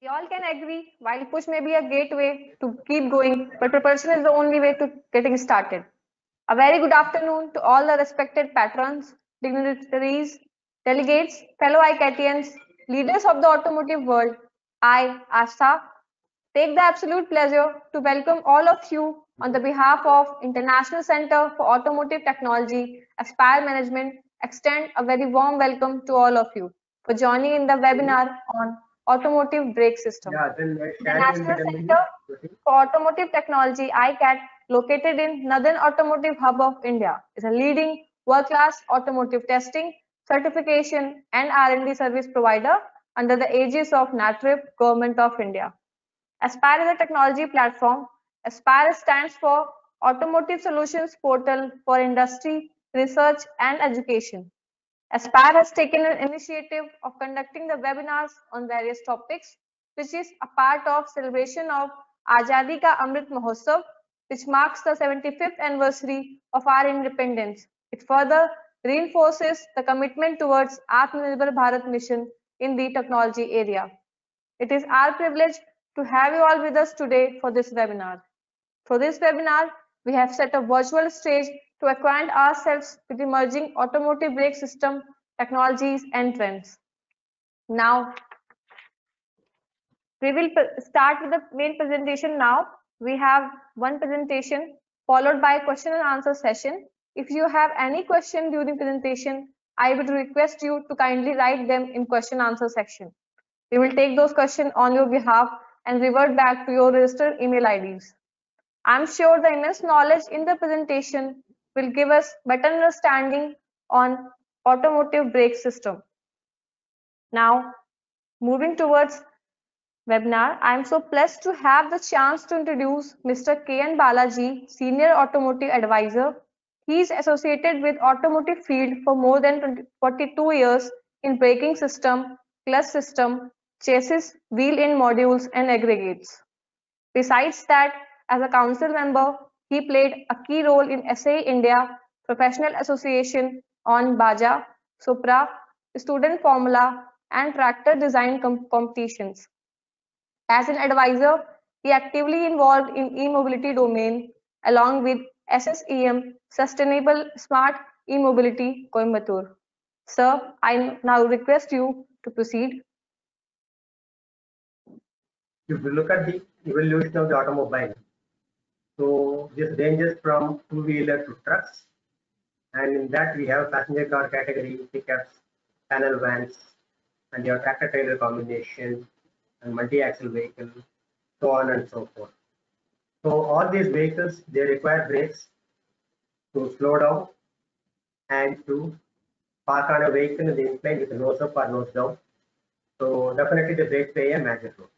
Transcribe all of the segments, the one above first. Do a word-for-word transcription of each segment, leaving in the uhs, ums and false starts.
We all can agree, while push may be a gateway to keep going, but preparation is the only way to getting started. A very good afternoon to all the respected patrons, dignitaries, delegates, fellow ICATians, leaders of the automotive world. I, Astha, take the absolute pleasure to welcome all of you on the behalf of International Center for Automotive Technology, Aspire Management, extend a very warm welcome to all of you for joining in the webinar on automotive brake system. Yeah, then The National Center for Automotive Technology, I CAT, located in Northern Automotive Hub of India, is a leading world-class automotive testing, certification, and R and D service provider under the aegis of NATRIP, Government of India. Aspire is a technology platform. Aspire stands for Automotive Solutions Portal for Industry, Research, and Education. Aspire has taken an initiative of conducting the webinars on various topics, which is a part of celebration of Azadi Ka Amrit Mahotsav, which marks the seventy-fifth anniversary of our independence. It further reinforces the commitment towards Atmanirbhar Bharat mission in the technology area. It is our privilege to have you all with us today for this webinar. For this webinar, we have set a virtual stage to acquaint ourselves with emerging automotive brake system technologies and trends. Now, we will start with the main presentation now. We have one presentation followed by a question and answer session. If you have any question during presentation, I would request you to kindly write them in question answer section. We will take those questions on your behalf and revert back to your registered email I Ds. I'm sure the immense knowledge in the presentation will give us better understanding on automotive brake system. Now, moving towards webinar, I'm so blessed to have the chance to introduce Mister K N Balaji, Senior Automotive Advisor. He is associated with automotive field for more than forty-two years in braking system, clutch system, chassis, wheel-in modules, and aggregates. Besides that, as a council member, he played a key role in S A E India Professional Association on Baja, Supra, Student Formula, and Tractor Design com competitions. As an advisor, he actively involved in e-mobility domain along with S S E M, Sustainable Smart E-Mobility, Coimbatore. Sir, I now request you to proceed. If you look at the evolution of the automobile, so this ranges from two-wheeler to trucks, and in that we have passenger car category, pickups, panel vans, and your tractor-trailer combination, and multi-axle vehicle, so on and so forth. So all these vehicles, they require brakes to slow down and to park on a vehicle in the incline with a nose up or nose down. So definitely the brakes play a major role.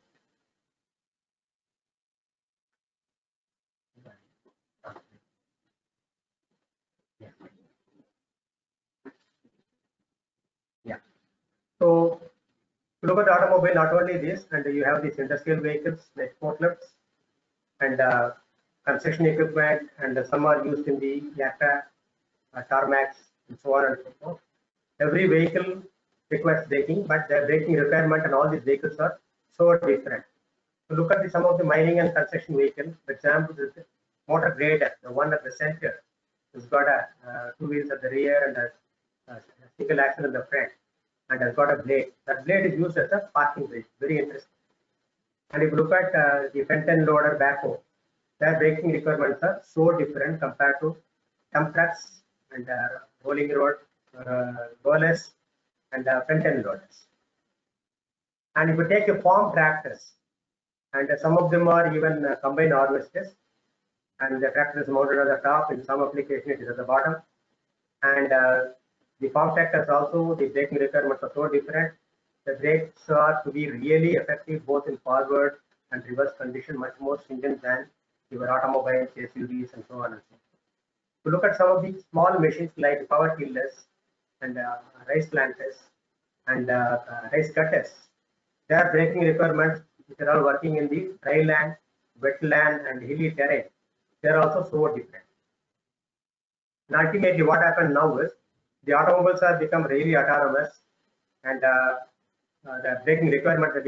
Yeah. So to look at the automobile, not only this, and you have these industrial vehicles like forklifts and uh, construction equipment, and uh, some are used in the aircraft, uh, tarmacs, and so on and so forth. Every vehicle requires braking, but the braking requirement and all these vehicles are so different. To look at the, some of the mining and construction vehicles, for example, the motor grader, the one at the center, has got a uh, two wheels at the rear and a, a single axle in the front, and has got a blade. That blade is used as a parking brake. Very interesting. And if you look at uh, the front end loader backhoe, their braking requirements are so different compared to dump trucks and uh, rolling road uh, rollers and uh, front end loaders. And if you take a farm tractors, and uh, some of them are even uh, combined harvesters, and the tractor is mounted on the top. In some application, it is at the bottom. And uh, the farm tractors also, the braking requirements are so different. The brakes are to be really effective both in forward and reverse condition, much more stringent than your automobiles, S U Vs, and so on and so forth. To look at some of the small machines like power tillers and uh, rice planters and uh, uh, rice cutters, their braking requirements, which are all working in the dry land, wetland, and hilly terrain, they are also so different. And ultimately, what happened now is the automobiles have become really autonomous, and uh, uh, the braking requirements have become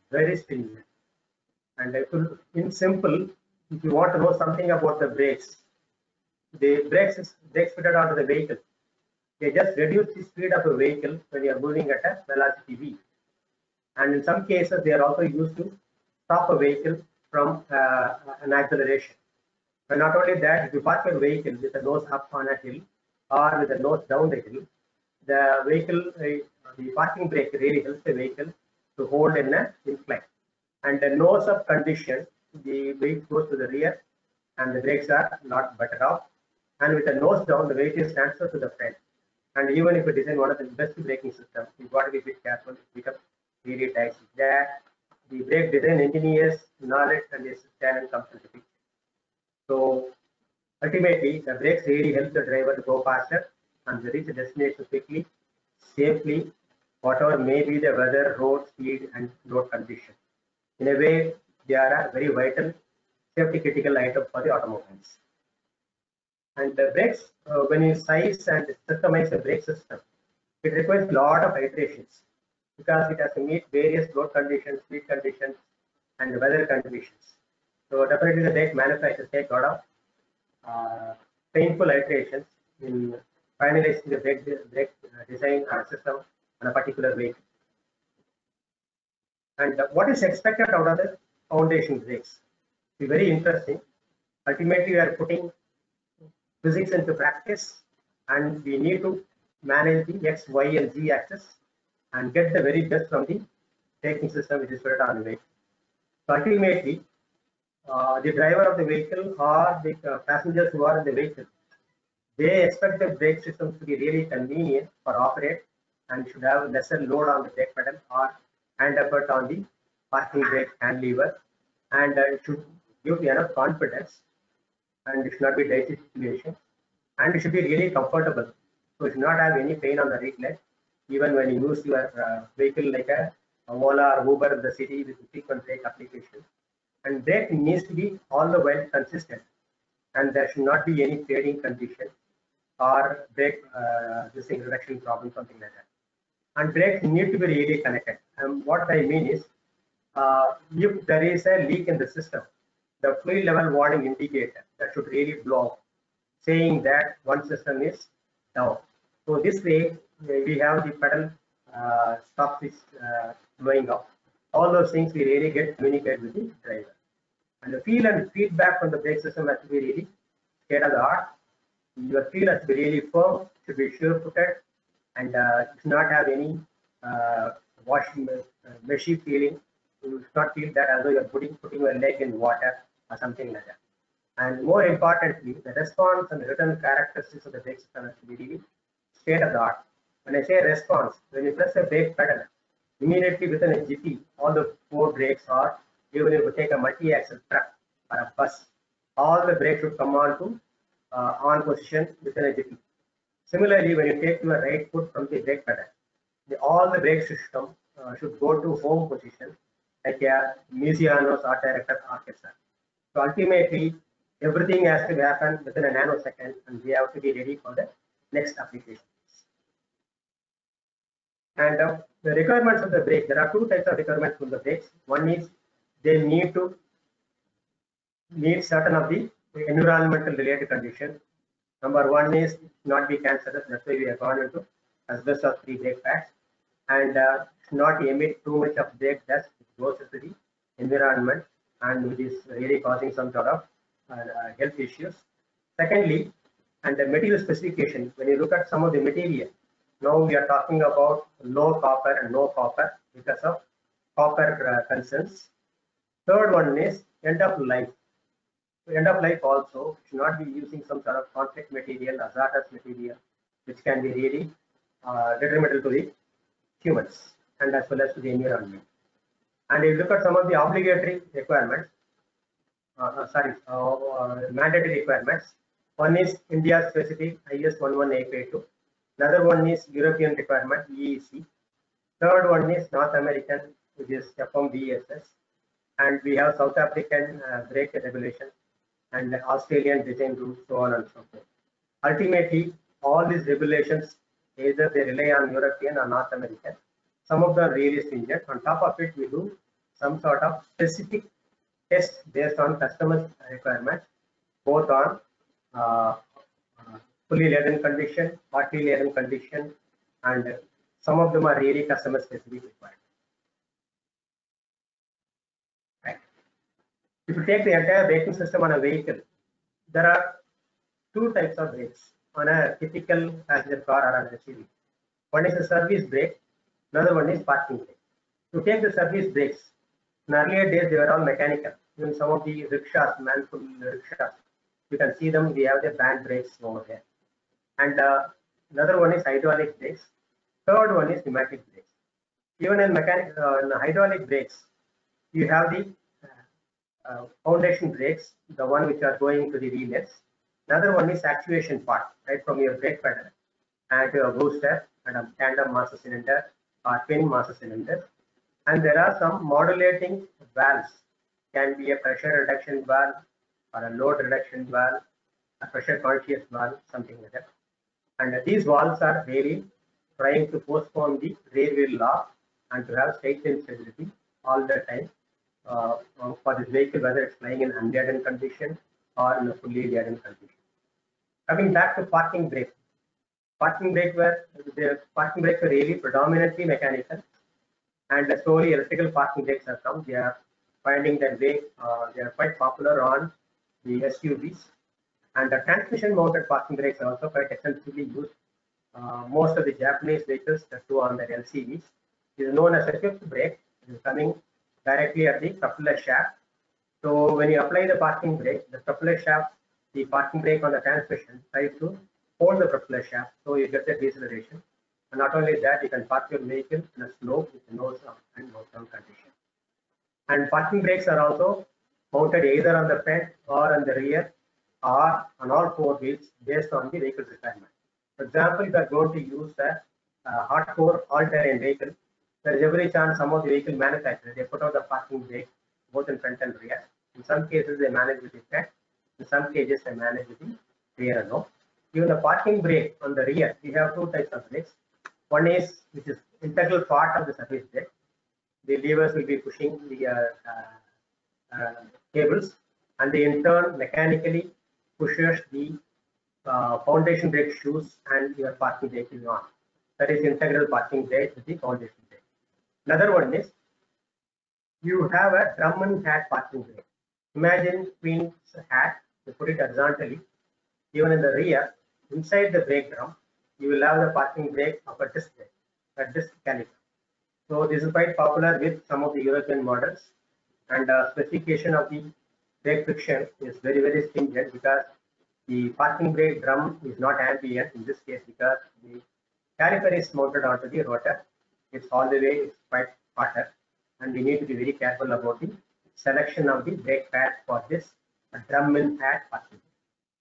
very stringent. And if you, in simple, if you want to know something about the brakes, the brakes is brakes fitted onto the vehicle. They just reduce the speed of a vehicle when you are moving at a velocity v. And in some cases, they are also used to stop a vehicle from uh, an acceleration. But not only that, if you park your vehicle with the nose up on a hill or with the nose down the hill, the vehicle, uh, the parking brake really helps the vehicle to hold in an incline. And the nose up condition, the weight goes to the rear and the brakes are not better off. And with the nose down, the weight is transferred to the front. And even if you design one of the best braking systems, you've got to be a bit careful. It becomes really dicey. That the brake design engineers' knowledge and their talent comes into picture. So ultimately, the brakes really help the driver to go faster and reach the destination quickly, safely, whatever may be the weather, road speed, and road condition. In a way, they are a very vital safety critical item for the automobiles. And the brakes, uh, when you size and customize the brake system, it requires a lot of iterations because it has to meet various road conditions, speed conditions, and weather conditions. So definitely the brake manufacturers take a lot of uh, painful iterations in finalizing the brake, brake design and system on a particular vehicle. And what is expected out of the foundation brakes? It's very interesting. Ultimately, we are putting physics into practice, and we need to manage the X, Y, and Z axis and get the very best from the braking system which is put on the vehicle. So ultimately, uh, the driver of the vehicle or the uh, passengers who are in the vehicle, they expect the brake systems to be really convenient for operate and should have lesser load on the brake pedal or hand effort on the parking brake hand lever, and uh, it should give enough confidence, and it should not be dicey situation, and it should be really comfortable. So it should not have any pain on the right leg, even when you use your uh, vehicle like a, a Ola or Uber in the city with frequent brake application. And brake needs to be all the while consistent, and there should not be any fading condition or brake uh, this thing reduction problem, something like that. And brakes need to be really connected. And what I mean is, uh, if there is a leak in the system, the fluid level warning indicator that should really blow, saying that one system is down. So this way, we have the pedal uh, stop switch uh, blowing up. All those things we really get communicated with the driver. And the feel and feedback from the brake system has to be really state of the art. Your feel has to be really firm, should be sure-footed, and uh, should not have any uh, washing uh, meshy feeling. You should not feel that as though you're putting putting your leg in water or something like that. And more importantly, the response and return characteristics of the brake system has to be really state of the art. When I say response, when you press a brake pedal, immediately within a jiffy, all the four brakes are, even if you take a multi-axle truck or a bus, all the brakes should come on to uh, on position within a jiffy. Similarly, when you take your right foot from the brake pedal, the, all the brake system uh, should go to home position, like a Musiano's art director orchestra. So ultimately, everything has to happen within a nanosecond, and we have to be ready for the next application. And uh, the requirements of the brake, there are two types of requirements from the brakes. One is they need to meet certain of the environmental related conditions. Number one is not be cancerous. That's why we have gone into asbestos free brake pads, and uh, not emit too much of brake dust which goes into the environment and which is really causing some sort of uh, uh, health issues. Secondly, and the material specification, when you look at some of the material, now we are talking about low copper and no copper because of copper uh, concerns. Third one is end of life. So end of life also should not be using some sort of conflict material, hazardous material, which can be really uh, detrimental to the humans and as well as to the environment. And if you look at some of the obligatory requirements, uh, uh, sorry, uh, uh, mandatory requirements, one is India specific I S one one eight eight two. Another one is European requirement E E C. Third one is North American, which is F M V S S. And we have South African uh, brake regulation and Australian design rules, so on and so forth. Ultimately, all these regulations, either they rely on European or North American. Some of them are really stringent. On top of it, we do some sort of specific test based on customers' requirements, both on uh, uh, fully laden condition, partly laden condition, and some of them are really customer specific required. Right. If you take the entire braking system on a vehicle, there are two types of brakes on a typical passenger car or an S U V. One is a service brake, another one is parking brake. To take the service brakes, in earlier days they were all mechanical. In some of the rickshaws, man-pull rickshaws, you can see them, we have the band brakes over there. And uh, another one is hydraulic brakes. Third one is pneumatic brakes. Even in mechanic, uh, in hydraulic brakes, you have the uh, uh, foundation brakes, the one which are going to the relays. Another one is actuation part, right from your brake pedal and your booster and a tandem master cylinder or twin master cylinder. And there are some modulating valves. Can be a pressure reduction valve or a load reduction valve, a pressure conscious valve, something like that. And these valves are really trying to postpone the rear wheel lock and to have straight line stability all the time uh, for this vehicle, whether it's flying in unladen condition or in a fully laden condition. Coming back to parking brake. Parking brake were the parking brakes were really predominantly mechanical, and slowly electrical parking brakes have come. They are finding their way. Uh, they are quite popular on the S U Vs, and the transmission mounted parking brakes are also quite extensively used. Uh, most of the Japanese vehicles that do on their L C Vs is known as a fifth brake. It is coming directly at the propeller shaft. So when you apply the parking brake, the propeller shaft, the parking brake on the transmission tries to hold the propeller shaft, so you get the deceleration. And not only that, you can park your vehicle in a slope with nose up and nose down condition. And parking brakes are also mounted either on the front or on the rear or on all four wheels based on the vehicle's requirement. For example, if you are going to use a, a hardcore all-terrain vehicle, there is every chance some of the vehicle manufacturers, they put out the parking brake both in front and rear. In some cases, they manage with the front. In some cases, they manage with the rear alone. Even the parking brake on the rear, we have two types of brakes. One is which is integral part of the service brake. The levers will be pushing the uh, uh, uh, cables, and they in turn mechanically pushes the uh, foundation brake shoes and your parking brake is on. That is integral parking brake with the foundation brake. Another one is you have a drum and hat parking brake. Imagine Queen's hat, you put it horizontally. Even in the rear, inside the brake drum, you will have the parking brake of a disc brake, a disc caliper. So this is quite popular with some of the European models, and uh, specification of the brake friction is very very stringent because the parking brake drum is not ambient in this case because the caliper is mounted onto the rotor. It's all the way, it's quite hotter, and we need to be very careful about the selection of the brake pad for this drum and pad parking brake.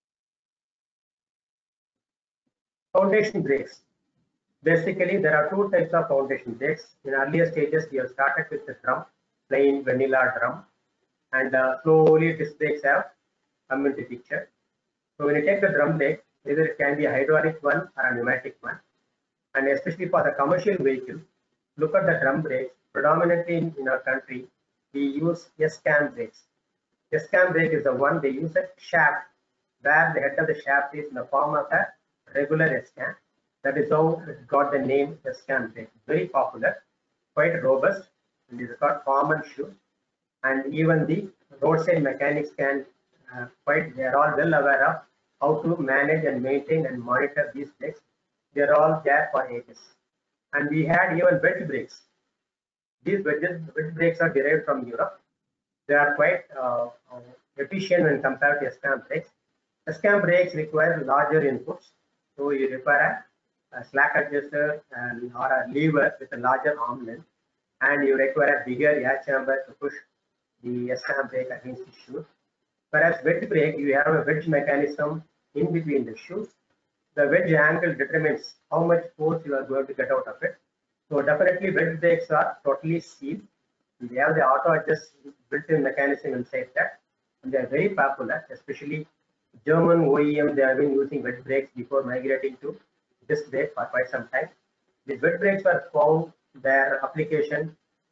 Foundation brakes. Basically, there are two types of foundation brakes. In earlier stages, we have started with the drum, plain vanilla drum, and uh, slowly disc brakes have come into picture. So when you take the drum brake, either it can be a hydraulic one or a pneumatic one, and especially for the commercial vehicle, look at the drum brakes. Predominantly in, in our country, we use S-cam brakes. S-cam brake is the one they use a shaft, where the head of the shaft is in the form of a regular S-cam. That is how it got the name S-cam brake. Very popular, quite robust, and it is got common shoe. And even the roadside mechanics can uh, quite, they are all well aware of how to manage and maintain and monitor these brakes. They are all there for ages. And we had even wedge brakes. These wedges, wedge brakes are derived from Europe. They are quite uh, efficient when compared to S-cam brakes. S-cam brakes require larger inputs. So you require a, a slack adjuster and or a lever with a larger arm length, and you require a bigger air chamber to push the S-cam brake against the shoe. Whereas wedge brake, you have a wedge mechanism in between the shoes. The wedge angle determines how much force you are going to get out of it. So definitely wedge brakes are totally sealed. They have the auto adjust built-in mechanism inside that, and they are very popular, especially German O E M. They have been using wedge brakes before migrating to disc brake for quite some time. These wedge brakes were found their application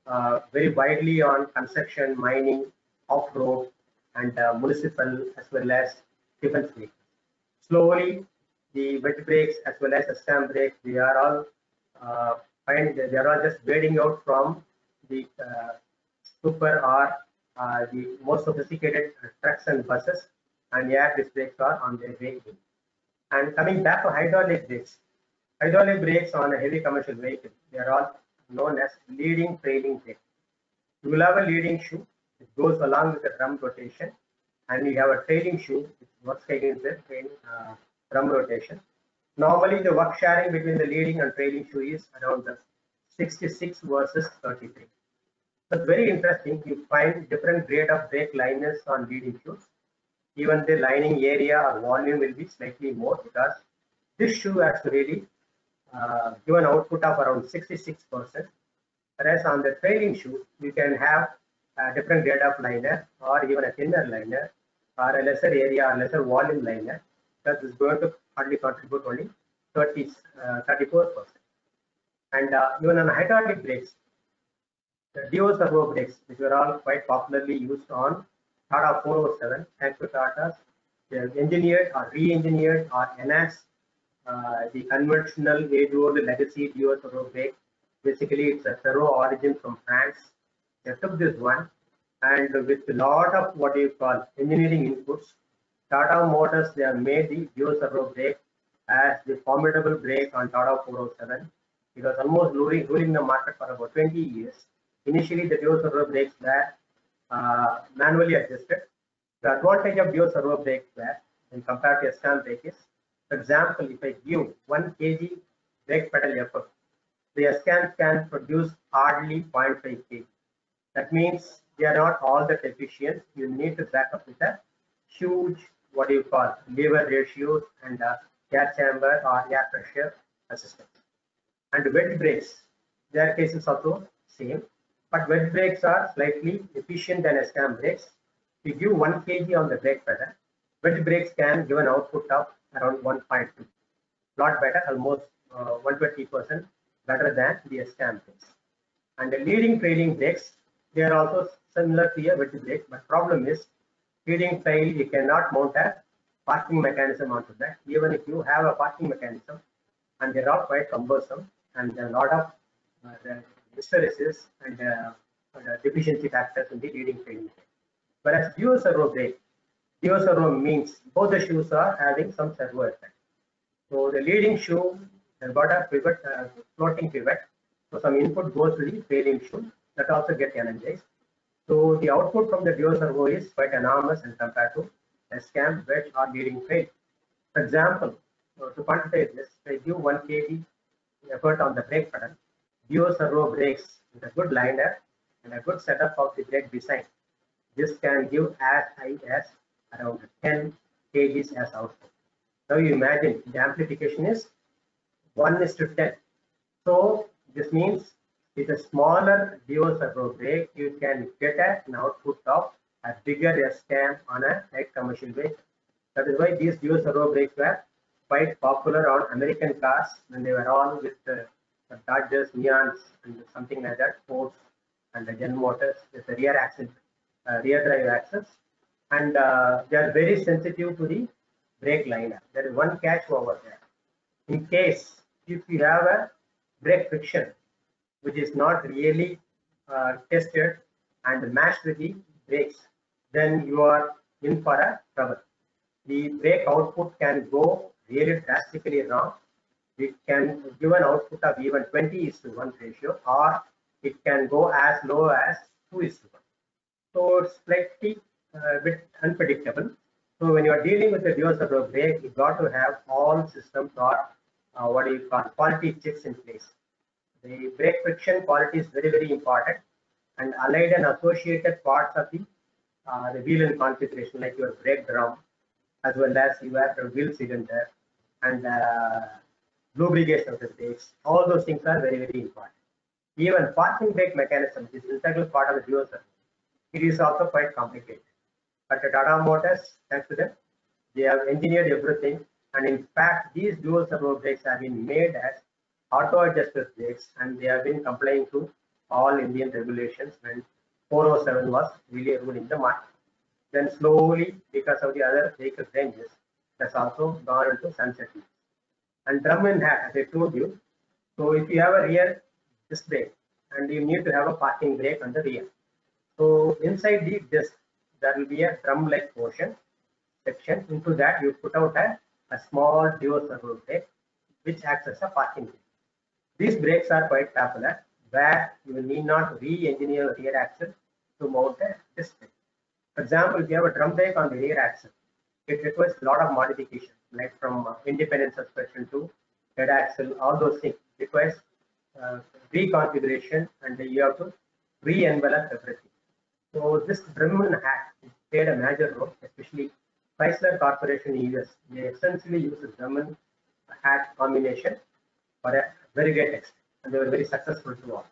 uh, very widely on construction, mining, off-road, and uh, municipal as well as defense vehicles. Slowly, the wet brakes as well as the stamp brakes, they are all uh, find they are all just fading out from the uh, super or uh, the most sophisticated trucks and buses, and air disc brakes are on their way in. And coming back to hydraulic brakes, hydraulic brakes on a heavy commercial vehicle, they are all known as leading trailing brake. You will have a leading shoe, it goes along with the drum rotation, and you have a trailing shoe, which works against the train, uh, drum rotation. Normally, the work sharing between the leading and trailing shoe is around the sixty-six versus thirty-three. That's very interesting. You find different grade of brake liners on leading shoes. Even the lining area or volume will be slightly more because this shoe has to really uh, give an output of around sixty-six percent. Whereas on the trailing shoe, you can have a different grade of liner or even a thinner liner or a lesser area or lesser volume liner, because it's going to hardly contribute only thirty, uh, thirty-four percent. And uh, even on hydraulic brakes, the Dio servo brakes, which were all quite popularly used on Tata four oh seven, thanks to Tata's, they have engineered or re-engineered or enhanced uh, the conventional age-old legacy Dio servo brake. Basically, it's a servo origin from France. They took this one, and with a lot of what you call engineering inputs, Tata Motors, they have made the Dio servo brake as the formidable brake on Tata four oh seven. It was almost ruling, ruling the market for about twenty years. Initially, the Dio servo brakes were uh, manually adjusted. The advantage of Dio servo brakes were, when compared to a stamp brake, is, for example, if I give one kilogram brake pedal effort, the S-CAM can produce hardly zero point five kilograms. That means they are not all that efficient. You need to back up with a huge, what do you call, lever ratios and uh, air chamber or air pressure assistance. And wet brakes, their case is also same, but wet brakes are slightly efficient than S-CAM brakes. If you give one kilogram on the brake pedal, wet brakes can give an output of around one point two. Lot better, almost uh, one hundred twenty percent better than the S-CAM brakes. And the leading trailing brakes, they are also similar to a wet brake, but problem is leading trail, you cannot mount a parking mechanism onto that. Even if you have a parking mechanism, and they are quite cumbersome, and there are a lot of uh, hysteresis and uh, uh, deficiency factors in the leading trailing brake. Whereas Dio servo brake, Dio servo means both the shoes are having some servo effect. So the leading shoe has got a pivot, uh, floating pivot. So some input goes to the trailing shoe that also gets energized. So the output from the Dio servo is quite enormous and compared to S-CAM, wedge or leading trail. For example, uh, to quantify this, if I give one kilogram effort on the brake pedal, Dio servo brakes with a good liner and a good setup of the brake design, this can give as high as around ten kilograms as output. Now you imagine the amplification is one is to ten. So this means with a smaller Dio servo brake, you can get an output of a bigger S-CAM on a light commercial vehicle. That is why these Dio servo brakes were quite popular on American cars when they were all with the, the Dodgers, Neons, and something like that, Fords and the General Motors with the rear axle, uh, rear drive axles, and uh, they are very sensitive to the brake liner. There is one catch over there. In case if you have a brake friction which is not really uh, tested and matched with the brakes, then you are in for a trouble. The brake output can go really drastically wrong. It can give an output of even twenty is to one ratio, or it can go as low as two is to one. So it's slightly a uh, bit unpredictable. So when you are dealing with the Dio servo brake, you got to have all systems or uh, what do you call quality checks in place. The brake friction quality is very, very important, and allied and associated parts of the uh, the wheel and configuration, like your brake drum, as well as your wheel cylinder and uh, lubrication of the brakes. All those things are very, very important. Even parking brake mechanism is integral part of the Dio servo. It is also quite complicated. But the Tata Motors, thanks to them, they have engineered everything. And in fact, these dual servo brakes have been made as auto adjusted brakes, and they have been complying to all Indian regulations when four oh seven was really ruling the market. Then slowly, because of the other vehicle ranges, that's also gone into sunset. And drum and hat, as I told you, so if you have a rear disc brake and you need to have a parking brake on the rear. So inside the disc, there will be a drum-like portion section. Into that, you put out a, a small dual servo brake, which acts as a parking brake. These brakes are quite popular, where you need not re-engineer the rear axle to mount a disc brake. For example, if you have a drum brake on the rear axle, it requires a lot of modifications, like from independent suspension to head axle, all those things requires uh, reconfiguration, and you have to re-envelop everything. So this drum and hat played a major role, especially Chrysler Corporation in U S. They essentially use the drum and hat combination for a very great extent, and they were very successful towards.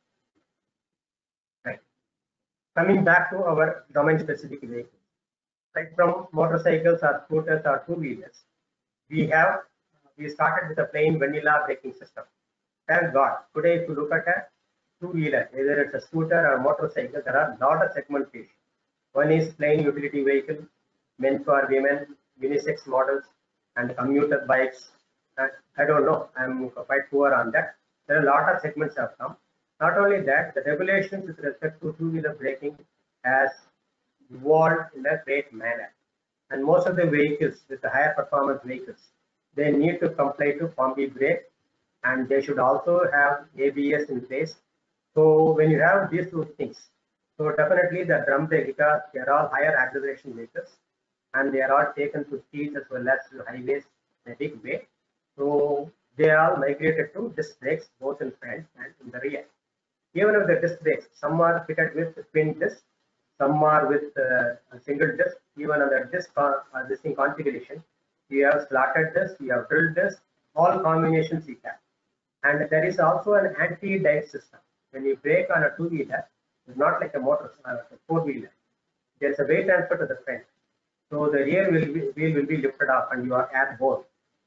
Right. Coming back to our domain-specific vehicles, right from motorcycles or scooters or two-wheelers, we have we started with a plain vanilla braking system. Thank God, today if you look at a two-wheeler, either it's a scooter or a motorcycle, there are a lot of segmentation. One is plain utility vehicle, meant for women, unisex models, and commuter bikes. And I don't know, I'm quite poor on that. There are a lot of segments have come. Not only that, the regulations with respect to two-wheeler braking has evolved in a great manner. And most of the vehicles, with the higher performance vehicles, they need to comply to combi brake, and they should also have A B S in place. So when you have these two things, so definitely the drum brake, because they are all higher acceleration vehicles, and they are all taken to streets as well as to highways in a big way. So they are migrated to disc brakes, both in front and in the rear. Even if the disc brakes, some are fitted with twin disc, some are with uh, a single disc. Even on the disc uh, this thing configuration, you have slotted disc, you have drilled disc, all combinations you have. And there is also an anti-dive system. When you brake on a two-wheeler, it's not like a motor, uh, a four-wheeler. There's a weight transfer to the front. So the rear wheel will, wheel will be lifted up and you are airborne.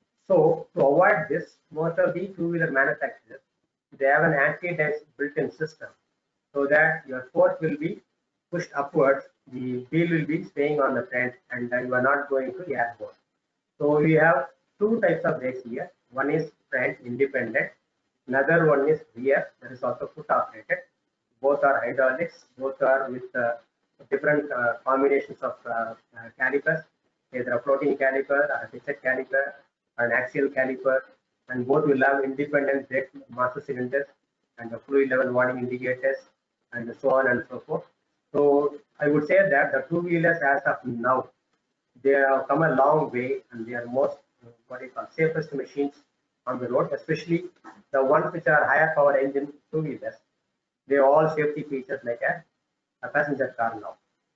So to avoid this, most of the two-wheeler manufacturers, they have an anti-dive built-in system, so that your force will be pushed upwards, the wheel will be staying on the front, and then you are not going to airborne. So we have two types of brakes here. One is front independent, another one is rear, that is also foot operated. Both are hydraulics, both are with uh, different uh, combinations of uh, uh, calipers, either a floating caliper or a fixed caliper or an axial caliper, and both will have independent brake master cylinders and the fluid level warning indicators and so on and so forth. So I would say that the two-wheelers as of now, they have come a long way, and they are most what is called safest machines on the road, especially the ones which are higher power engine two-wheelers. They have all safety features like a, a passenger car now.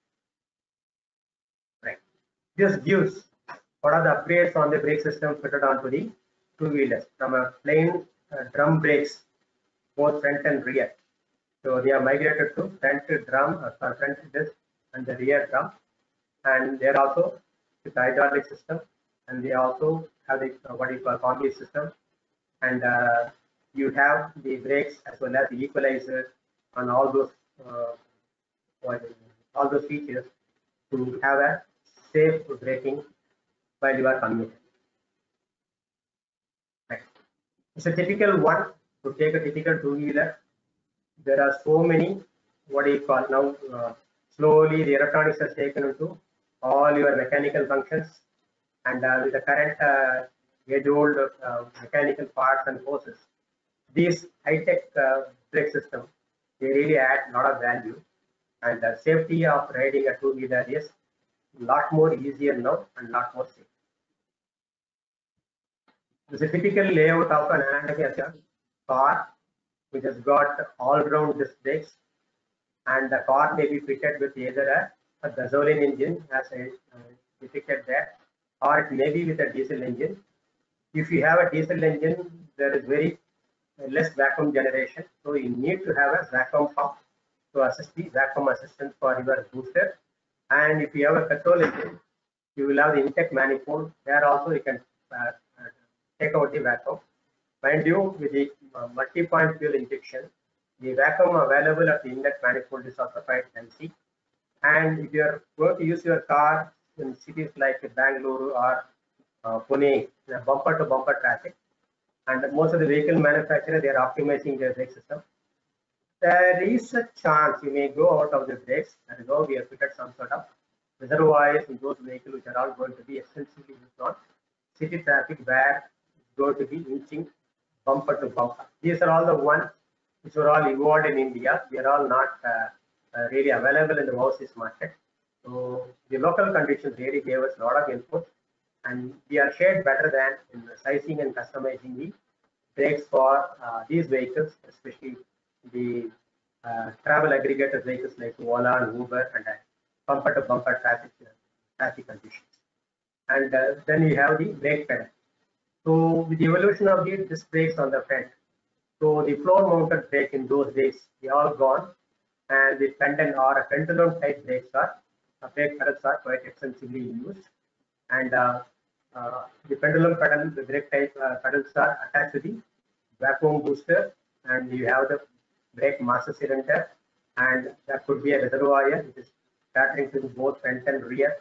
Right. This gives what are the upgrades on the brake system fitted onto the two-wheelers from a plain uh, drum brakes, both front and rear. So they are migrated to front drum, uh, front disc and the rear drum, and they are also with the hydraulic system, and they also have the uh, what you call combi system, and uh, you have the brakes as well as the equalizer on all those uh, all those features to have a safe braking while you are commuting. Right. It's a typical one. To take a typical two-wheeler, there are so many what do you call now uh, slowly the electronics has taken into all your mechanical functions, and uh, with the current uh, age-old uh, mechanical parts and forces, these high-tech uh, brake systems, they really add a lot of value, and the safety of riding a two-wheeler is a lot more easier now and a lot more safe. This is a typical layout of an anti car, which has got all-round disc brakes, and the car may be fitted with either a, a gasoline engine as I uh, depicted there, or it may be with a diesel engine. If you have a diesel engine, there is very uh, less vacuum generation, so you need to have a vacuum pump to assist the vacuum assistance for your booster. And if you have a petrol engine, you will have the intake manifold. There also you can uh, uh, take out the vacuum. Mind you, with the uh, multi-point fuel injection, The vacuum available at the inlet manifold is also quite healthy. And if you are going to use your car in cities like Bangalore or uh, Pune, bumper to bumper traffic, and most of the vehicle manufacturers, they are optimizing their brake system. There is a chance you may go out of the brakes, and though we have fitted some sort of reservoirs in those vehicles which are all going to be extensively used on city traffic where it's going to be inching bumper to bumper. These are all the ones which were all evolved in India. They are all not uh, uh, really available in the overseas market. So the local conditions really gave us a lot of input, and we are shared better than in sizing and customizing the brakes for uh, these vehicles, especially the uh, travel aggregator vehicles like Ola and Uber and uh, bumper to bumper traffic uh, traffic conditions. And uh, then we have the brake pedal. So with the evolution of the disc brakes on the front, so the floor mounted brake in those days, they all gone, and the pendant or a pendulum type brakes are uh, brake pedals are quite extensively used. And uh, uh, the pendulum pedal, the brake type uh, pedals are attached to the vacuum booster, and you have the brake master cylinder, and that could be a reservoir which is catering to both front and rear.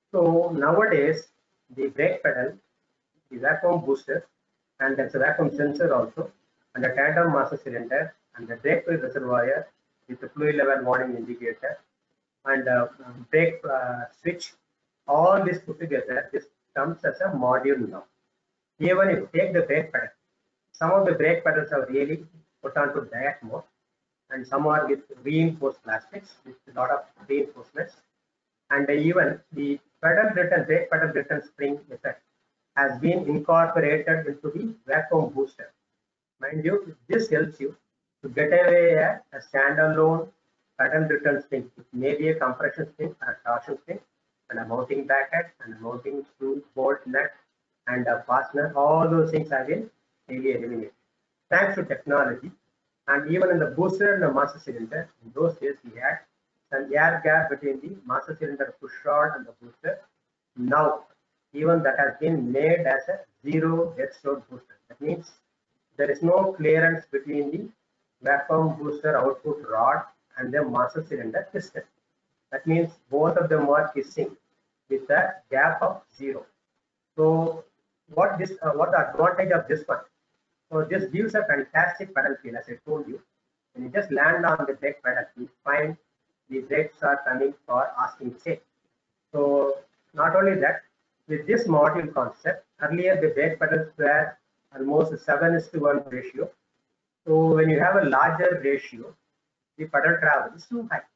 So nowadays, the brake pedal, the vacuum booster, and there's a vacuum sensor also, and a tandem master cylinder, and the brake fluid reservoir with the fluid level warning indicator, and a brake uh, switch. All this put together, this comes as a module now. Even if you take the brake pedal, some of the brake pedals are really put onto diet mode, and some are with reinforced plastics with a lot of reinforcements. And even the pedal return, brake pedal return spring effect has been incorporated into the vacuum booster. Mind you, this helps you to get away a, a standalone pedal return spring. It may be a compression spring or a torsion spring, and a mounting bracket and a mounting screw, bolt, nut, and a fastener. All those things have been really eliminated thanks to technology. And even in the booster and the master cylinder, in those days we had some air gap between the master cylinder push rod and the booster. Now, even that has been made as a zero deadstock booster. That means there is no clearance between the vacuum booster output rod and the master cylinder piston. That means both of them are kissing with a gap of zero. So, what this, uh, what the advantage of this one? So this gives a fantastic pedal feel, as I told you. When you just land on the brake pedal, you find the brakes are coming for asking sake. So not only that, with this module concept, earlier the brake pedals were almost seven is to one ratio. So when you have a larger ratio, the pedal travel is too high.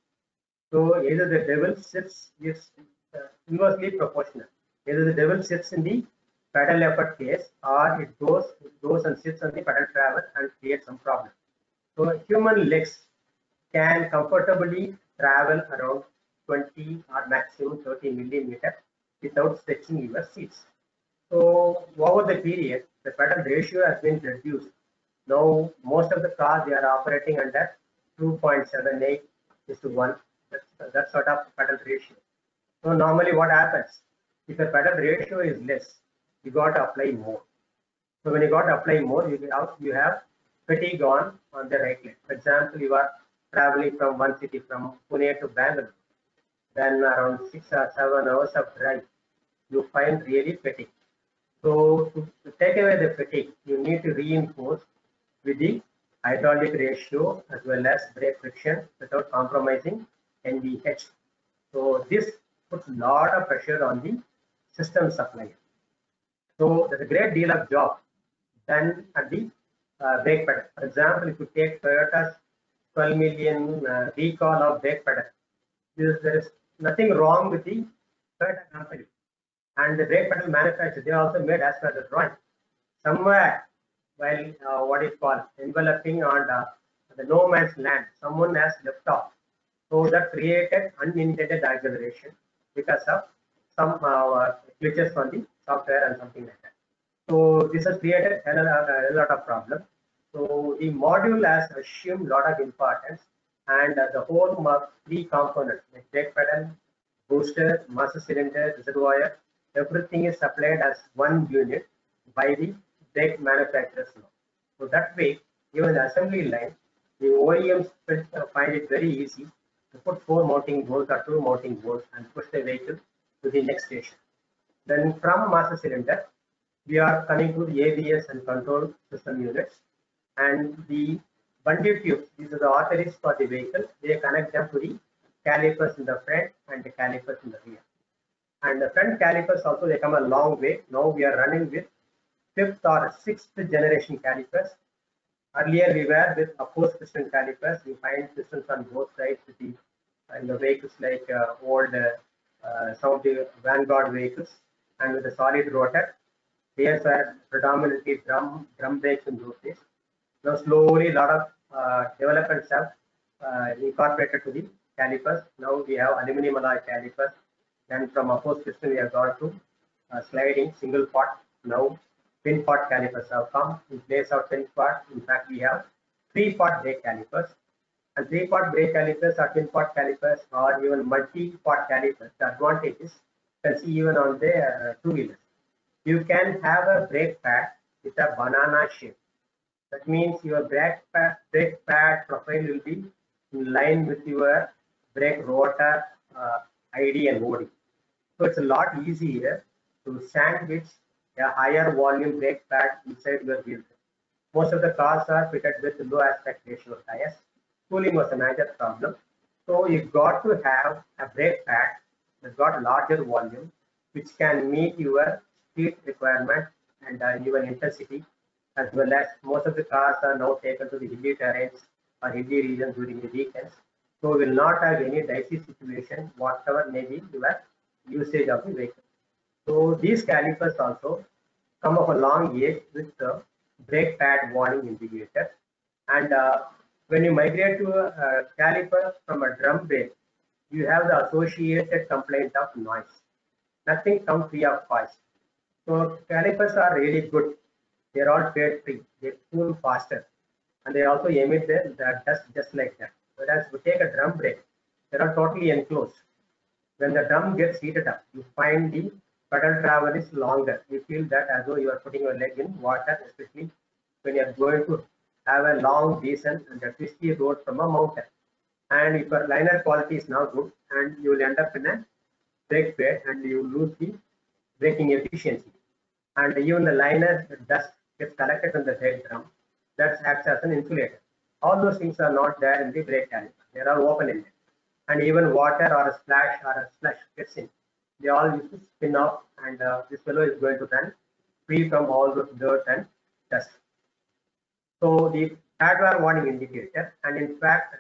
So either the devil sits is uh, inversely proportional. Either the devil sits in the pedal effort case, or it goes it goes and sits on the pedal travel and creates some problem. So human legs can comfortably travel around twenty or maximum thirty millimeters without stretching your seats. So over the period, the pedal ratio has been reduced. Now most of the cars, they are operating under two point seven eight is to one. That's that sort of pedal ratio. So normally what happens? If the pedal ratio is less, you got to apply more. So when you got to apply more, you have, you have fatigue on, on the right leg. For example, you are traveling from one city, from Pune to Bangalore, then around six or seven hours of drive, you find really fatigue. So to, to take away the fatigue, you need to reinforce with the hydraulic ratio as well as brake friction without compromising N V H. So this puts a lot of pressure on the system supplier. So there's a great deal of job done at the uh, brake pedal. For example, if you take Toyota's twelve million uh, recall of brake pedal, there is, there is nothing wrong with the Toyota company. And the brake pedal manufacturer, they also made as per the drawing. Somewhere, while uh, what is called enveloping on the, the no man's land, someone has left off. So that created unintended acceleration because of some uh, glitches on the software and something like that. So this has created a, a, a lot of problems. So the module has assumed a lot of importance, and uh, the whole three components, like brake pedal, booster, master cylinder, reservoir, everything is supplied as one unit by the brake manufacturers now. So that way, even the assembly line, the O E Ms find it very easy to put four mounting bolts or two mounting bolts and push the vehicle to the next station. Then from master cylinder, we are coming to the A B S and control system units, and the bundle tubes. These are the arteries for the vehicle. They connect them to the calipers in the front and the calipers in the rear. And the front calipers also, they come a long way. Now we are running with fifth or sixth generation calipers. Earlier we were with opposed piston calipers. We find pistons on both sides with the, in the vehicles like uh, old uh, uh, some of the Vanguard vehicles, and with a solid rotor. These were predominantly drum drum brakes in those days. Now slowly a lot of uh, developments have uh, incorporated to the calipers. Now we have aluminum alloy calipers. Then from opposed piston we have gone to uh, sliding single pot. Now twin pot calipers have come in place of twin pot. In fact, we have three pot brake calipers. And three pot brake calipers or twin pot calipers or even multi pot calipers. The advantage is you can see even on the uh, two wheelers. You can have a brake pad with a banana shape. That means your brake pad, brake pad profile will be in line with your brake rotor uh, I D and O D. So it's a lot easier to sandwich a higher volume brake pad inside your wheel. Most of the cars are fitted with low aspect ratio tires. Cooling was a major problem. So you got to have a brake pad that got larger volume, which can meet your speed requirement and uh, even intensity, as well as most of the cars are now taken to the hilly terrains or hilly regions during the weekends. So we will not have any dicey situation, whatever may be your usage of the vehicle. So these calipers also come of a long age with the brake pad warning indicator. And uh, when you migrate to a, a caliper from a drum brake, you have the associated complaint of noise. Nothing comes free of cost. So calipers are really good. They're all fade free. They cool faster, and they also emit the, the dust just like that. Whereas we take a drum brake, they are totally enclosed. When the drum gets heated up, you find the pedal travel is longer. You feel that as though you are putting your leg in water, especially when you are going to have a long descent and a twisty road from a mountain. And if your liner quality is not good, and you will end up in a brake pad and you lose the braking efficiency. And even the liner dust gets collected in the brake drum, that acts as an insulator. All those things are not there in the brake caliper. They are all open ended. And even water or a splash or a splash gets in, they all used to spin off, and uh, this fellow is going to run free from all those dirt and dust. So the pad wear warning indicator, and in fact,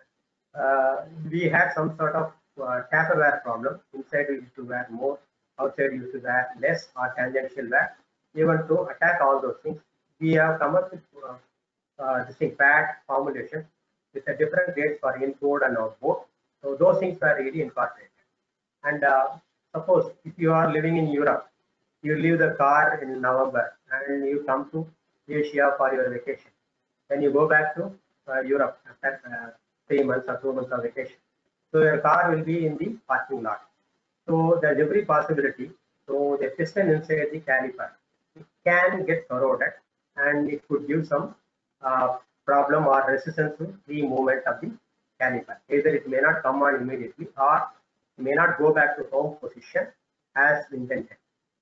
uh, we had some sort of uh, taper wear problem. Inside we used to wear more, outside we used to wear less, or tangential wear. Even to attack all those things, we have come up with uh, uh, this thing pad formulation with a different rates for inboard and outboard. So those things were really incorporated. And uh, suppose if you are living in Europe, you leave the car in November and you come to Asia for your vacation. Then you go back to uh, Europe after uh, three months or two months of vacation. So your car will be in the parking lot. So there's every possibility. So the piston inside the caliper, it can get corroded, and it could give some uh, problem or resistance to the movement of the caliper. Either it may not come on immediately, or it may not go back to home position as intended.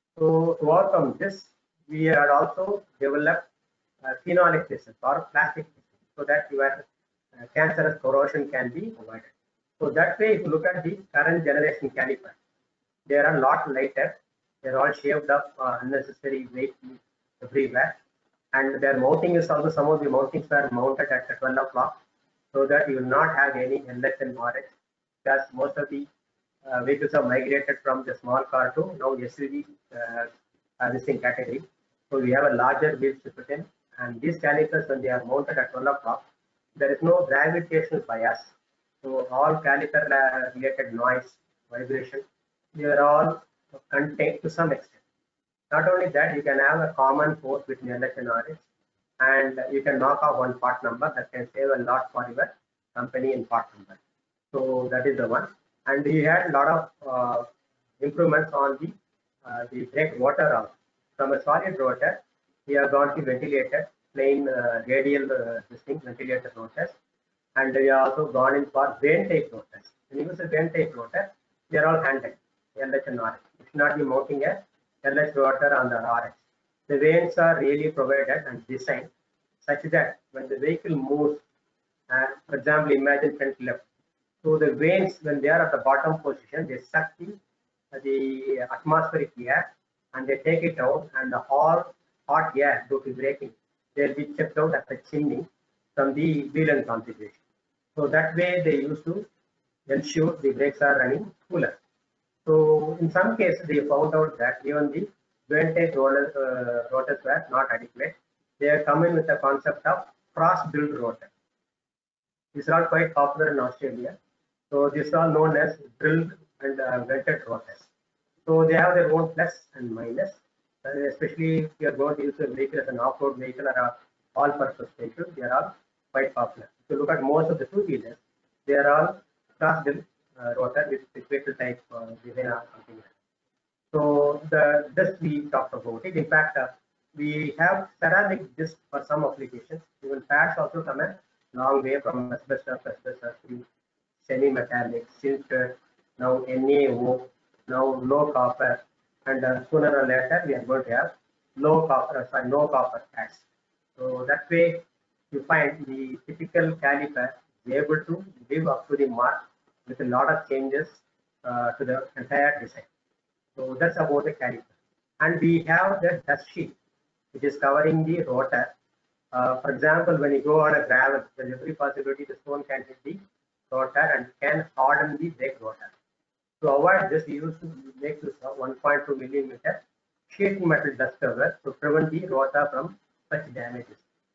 So to overcome this, we had also developed uh, phenolic pistons or plastic pistons, so that your uh, cancerous corrosion can be avoided. So that way, if you look at the current generation caliper, they are a lot lighter. They are all shaved up, uh, unnecessary weight everywhere, and their mounting is also, some of the mountings were mounted at twelve o'clock, so that you will not have any L S and R X, because most of the uh, vehicles are migrated from the small car to now S U V uh, uh, this thing category. So we have a larger wheels to put in, and these calipers, when they are mounted at twelve o'clock, there is no gravitational bias. So all caliper uh, related noise, vibration, they are all contained to some extent. Not only that, you can have a common force between L H and R X, and you can knock off one part number. That can save a lot for your company in part number. So that is the one. And we had a lot of uh, improvements on the uh, the brake rotor also. From a solid rotor, we have gone to ventilated, plain uh, radial uh, this thing, ventilator rotors, and we have also gone in for vane type rotors. When you use a vane type rotor, they are all handled, L H and R H. You should not be mounting a L H rotor on the R H. The vanes are really provided and designed such that when the vehicle moves, uh, for example, imagine front left. So the vanes, when they are at the bottom position, they suck the, the atmospheric air and they take it out, and the all hot air due to braking, they'll be checked out at the chimney from the wheel end configuration. So that way they used to ensure the brakes are running cooler. So in some cases they found out that even the vane type rotors, uh, rotors were not adequate. They are coming with the concept of cross-build rotor. These are all quite popular in Australia. So these are known as drilled and uh, vented rotors. So they have their own plus and minus, uh, especially if you are going to use a vehicle as an off-road vehicle or a all-purpose vehicle, they are all quite popular. If you look at most of the two-wheelers, they are all cross-build uh, rotor with equatorial type uh, design or something like that. So the disc we talked about it. In fact, uh, we have ceramic disc for some applications. Even pads also come a long way from asbestos, asbestos to semi-metallic, sintered, now N A O, now low copper, and uh, sooner or later we are going to have low copper, sorry, no copper pads. So that way you find the typical caliper is able to live up to the mark with a lot of changes uh, to the entire design. So that's about the caliper. And we have the dust sheet, which is covering the rotor. Uh, for example, when you go on a gravel, there's every possibility the stone can hit the rotor and can harden the brake rotor. To avoid this, we used to make use of one point two millimeter sheet metal dust cover to prevent the rotor from such damages.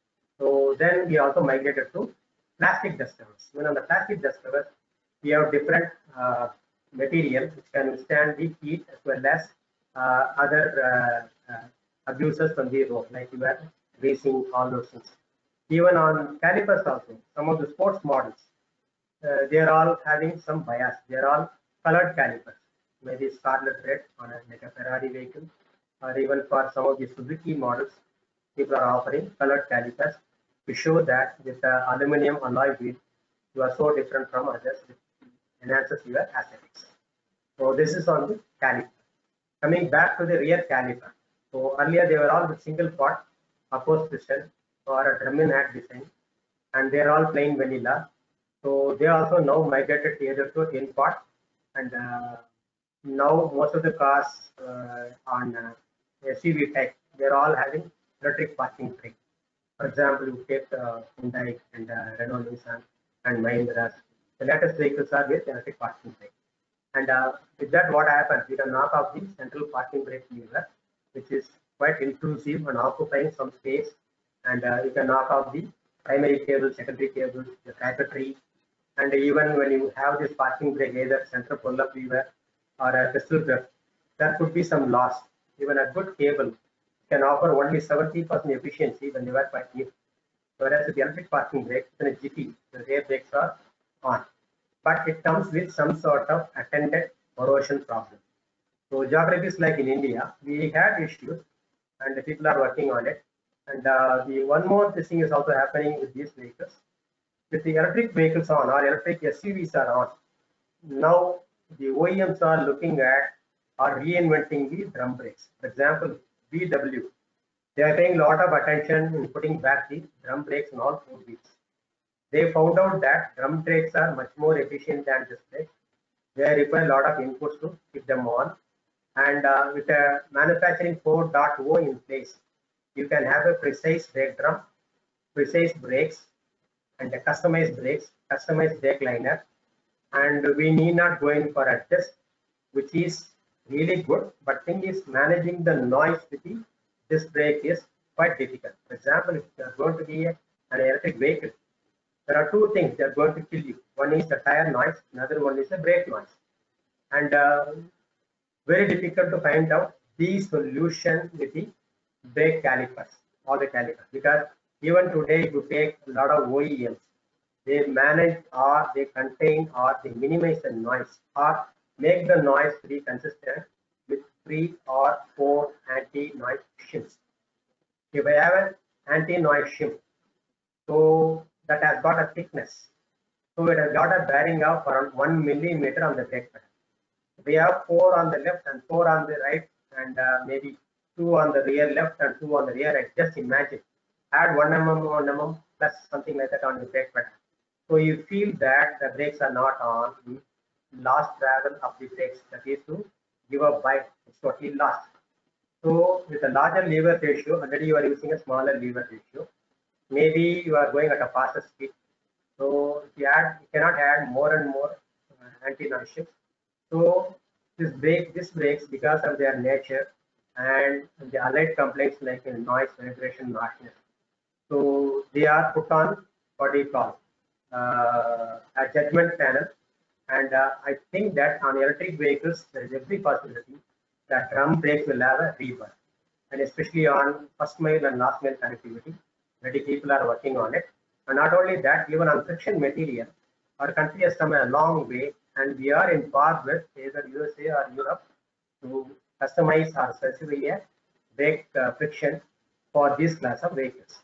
So then we also migrated to plastic dust covers. Even on the plastic dust covers, we have different uh, material which can withstand the heat as well as uh, other uh, uh, abuses from the road, like you were racing, all those things. Even on calipers also, some of the sports models, uh, they are all having some bias. They are all colored calipers, maybe scarlet red on a, like a Ferrari vehicle, or even for some of the Suzuki models, people are offering colored calipers to show that with the aluminum alloy wheel, you are so different from others, which enhances your aesthetics. So this is on the caliper. Coming back to the rear caliper. So earlier they were all with single pot, opposed piston or a drum in hat design, and they are all plain vanilla. So they also now migrated either to in pot, and uh, now most of the cars uh, on uh, S U V type, they're all having electric parking brake. For example, you take uh, Hyundai and uh, Renault, Nissan and Mahindra. The latest vehicles are with electric parking brake. And uh, with that, what happens? You can knock off the central parking brake lever, which is quite intrusive and occupying some space. And uh, you can knock off the primary cables, secondary cables, the circuitry. And even when you have this parking brake, either center pull-up lever or a pistol grip, there could be some loss. Even a good cable can offer only seventy percent efficiency when they were quite new. Whereas with the electric parking brake, in a jiffy, the rear brakes are on. But it comes with some sort of attended corrosion problem. So geographies like in India, we had issues and the people are working on it. And uh, the one more thing is also happening with these vehicles. With the electric vehicles on or electric S U Vs are on, now the O E Ms are looking at or reinventing the drum brakes. For example, B W, they are paying a lot of attention in putting back the drum brakes on all four wheels. They found out that drum brakes are much more efficient than disc brakes. They require a lot of inputs to keep them on. And uh, with a manufacturing four point oh in place, you can have a precise brake drum, precise brakes, and a customized brakes, customized brake liner. And we need not go in for a test, which is really good. But thing is, managing the noise with the disc brake is quite difficult. For example, if you are going to be an electric vehicle, there are two things that are going to kill you. One is the tire noise, another one is the brake noise. And uh, very difficult to find out the solution with the brake calipers or the calipers, because even today, if you take a lot of O E Ms, they manage or they contain or they minimize the noise or make the noise to be consistent with three or four anti-noise shims. If I have an anti-noise shim, so that has got a thickness, So it has got a bearing of around one millimeter on the brake pedal. We have four on the left and four on the right, and uh, maybe two on the rear left and two on the rear right. Just imagine, add one millimeter, one millimeter plus something like that on the brake pedal. So you feel that the brakes are not on. The last travel of the brakes, that is to give a bite, it's totally lost. So with a larger lever ratio, already you are using a smaller lever ratio. Maybe you are going at a faster speed. So if you add, you cannot add more and more uh, anti-noise shifts. So this brake, this brakes, because of their nature and the allied complaints like noise, vibration, harshness. So they are put on what we call uh, a judgment panel, and uh, I think that on electric vehicles there is every possibility that drum brakes will have a rebirth, and especially on first mile and last mile connectivity, many people are working on it. And not only that, even on friction material, our country has come a long way, and we are in par with either U S A or Europe to customize or specify a brake uh, friction for this class of vehicles.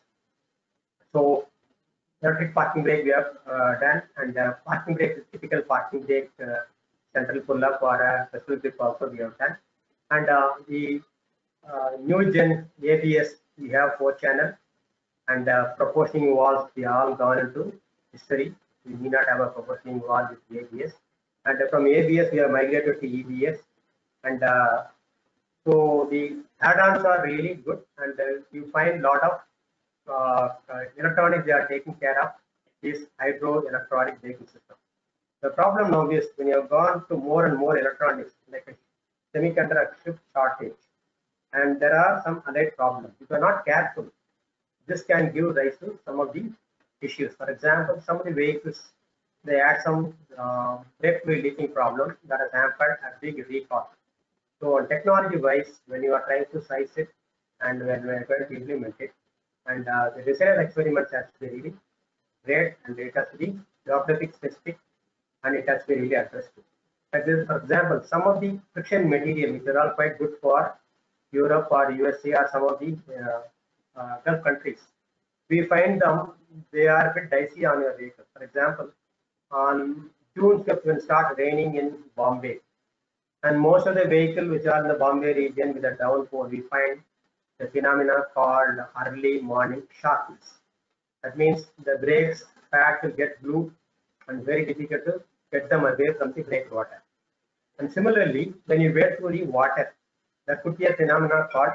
So electric parking brake we have uh, done, and uh, parking brake is typical parking brake, uh, central pull up or a special grip also we have done. And uh, the uh, new gen A B S we have four channel, and uh, proportioning valves we all gone into history. We need not have a proportioning valve with A B S, and uh, from A B S we have migrated to E B S, and uh, so the add-ons are really good, and uh, you find lot of uh, uh, electronics they are taking care of this hydro electronic braking system. The problem now is when you have gone to more and more electronics, like a semiconductor chip shortage, and there are some allied problems. If you are not careful, this can give rise to some of the issues. For example, some of the vehicles, they had some uh, brake fluid leaking problem that has hampered a big recall. So on technology wise, when you are trying to size it and when we are going to implement it, and uh, the design experiments has to be really great, and it has to be geographic specific, and it has to be really addressed. Like this, for example, some of the friction material which are all quite good for Europe or U S A or some of the uh, uh, Gulf countries, we find them they are a bit dicey on your vehicle. For example, on June fifth when it starts raining in Bombay, and most of the vehicles which are in the Bombay region with a downpour, we find the phenomena called early morning sharpness. That means the brakes pads will get blue and very difficult to get them away from the brake water. And similarly, when you wade through the water, there could be a phenomena called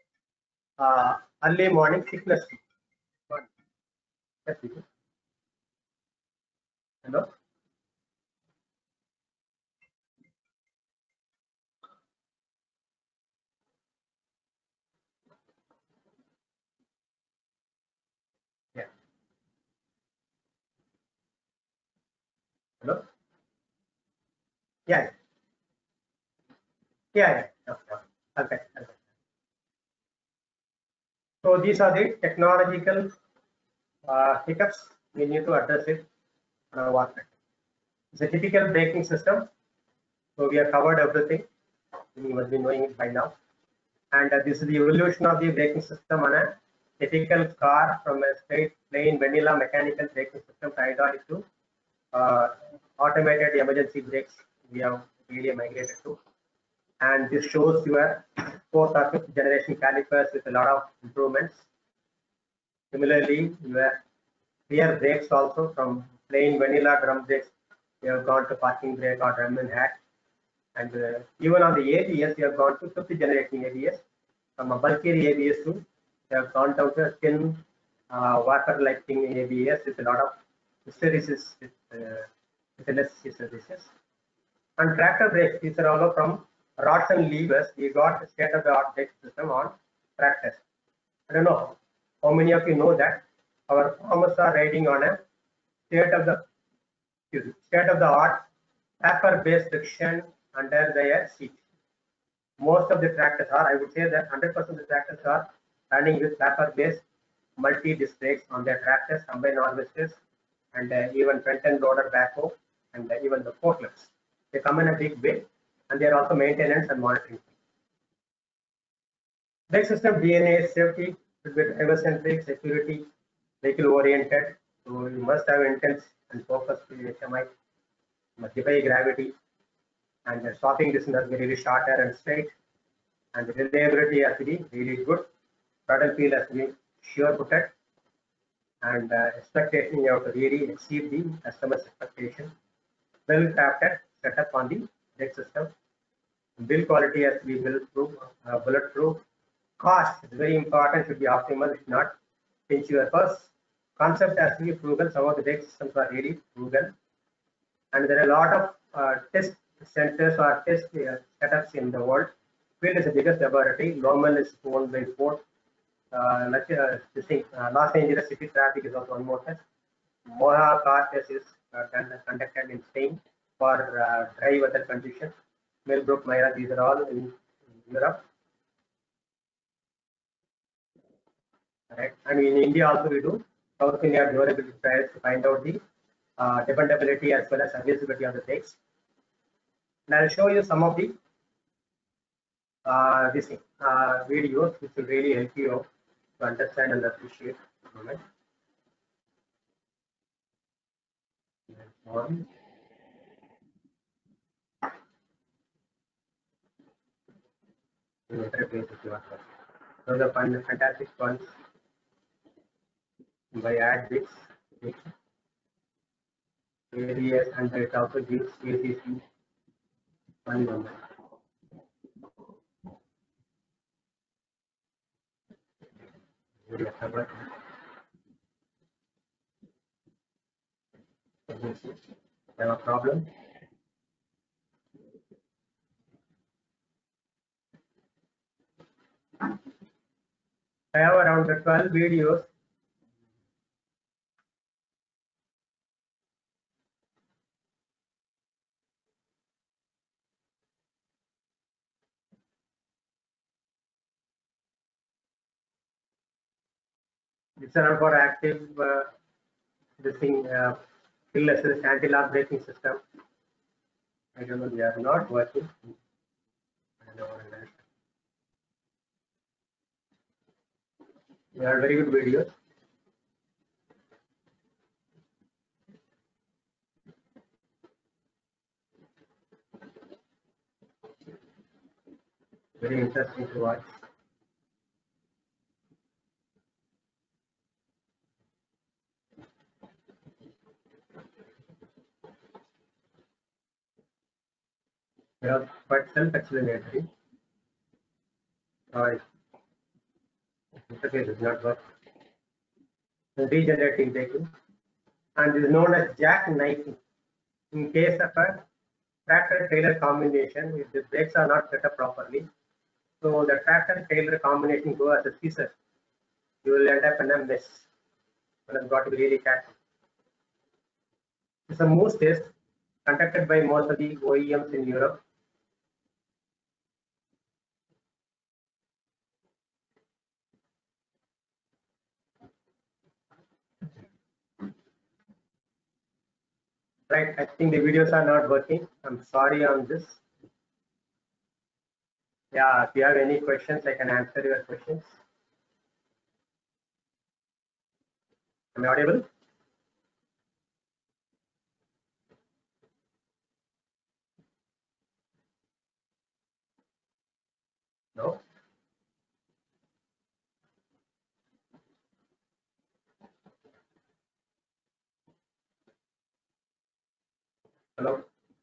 uh, early morning sickness. Hello? Yeah. Hello? Yeah. Yeah. Yeah. Okay. Okay. So these are the technological uh, hiccups. We need to address it on our work. It's a typical braking system. So we have covered everything. You must be knowing it by now. And uh, this is the evolution of the braking system on a typical car, from a straight plain vanilla mechanical braking system to hydraulic to uh, automated emergency brakes we have really migrated to. And this shows your fourth or fifth generation calipers with a lot of improvements. Similarly, your rear brakes also, from plain vanilla drum brakes, we have gone to parking brake or drum and hat. And uh, even on the A B S, we have gone to fifth generation A B S. From a bulky A B S to, we have gone down to a thin uh, water lighting A B S with a lot of hysteresis, with, uh, with less hysteresis. And tractor brakes, these are all from rods and levers. We got a state of the art brake system on tractors. I don't know how many of you know that our farmers are riding on a state of the state of the art paper based friction under their seat. Most of the tractors are, I would say that one hundred percent of the tractors are running with paper based multi disc brakes on their tractors, combine harvesters, and uh, even front end loader backhoe, and uh, even the forklifts. They come in a big way, and they are also maintenance and monitoring. Brake system D N A is safety, driver centric, security, vehicle oriented. So you must have intense and focus to H M I, defy gravity, and the stopping distance has to be really shorter and straight, and the reliability has to be really good. Throttle field has to be sure footed, and uh, expectation you have to really exceed the customer's expectation. Well crafted setup on the deck system. Build quality has to be bulletproof, uh, bulletproof. Cost is very important, should be optimal, if not pinch your purse. Concept has to be frugal. Some of the deck systems are really frugal, and there are a lot of uh, test centers or test uh, setups in the world. Field is the biggest laboratory. Normal is owned by Ford. Uh, like, uh, this thing, uh, Los Angeles City Traffic is also one more test. Moha car test is uh, conducted in Spain for uh, dry weather conditions. Millbrook, Myra, these are all in Europe. Right. And in India also we do South India durability trials to find out the uh, dependability as well as serviceability of the brakes. And I'll show you some of the uh, this thing, uh, videos which will really help you out to understand and appreciate. Moment. One. Those are fun, fantastic ones by AdBits. Areas, and it also gives A C C one number. Have a problem? I have around twelve videos. It's around for active uh, this thing uh, hill assist anti-lock braking system. I don't know, they are not working. They are very good videos. Very interesting to watch. They are quite self-explanatory. Sorry, interface does not work. Regenerating braking, and is known as jackknifing. In case of a tractor-trailer combination, if the brakes are not set up properly, so the tractor-trailer combination go as a scissor, you will end up in a mess. One has got to be really careful. It's a moose test conducted by most of the O E Ms in Europe. Right, I think the videos are not working. I'm sorry on this. Yeah, if you have any questions, I can answer your questions. Am I audible? No. Hello.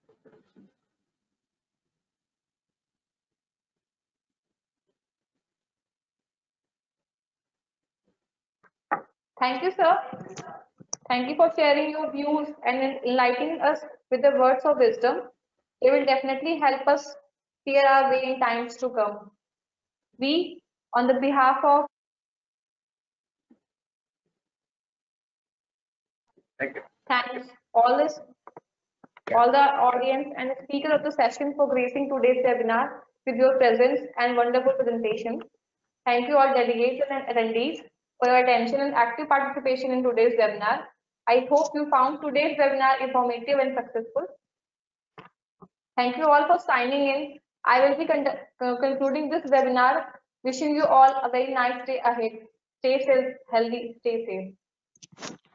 Thank you, sir. Thank you for sharing your views and enlightening us with the words of wisdom. They will definitely help us steer our way in times to come. We, on the behalf of Thank you. thanks all this, all the audience and the speakers of the session for gracing today's webinar with your presence and wonderful presentation. Thank you all delegates and attendees for your attention and active participation in today's webinar. I hope you found today's webinar informative and successful. Thank you all for signing in. I will be uh, concluding this webinar. Wishing you all a very nice day ahead. Stay safe, healthy, stay safe.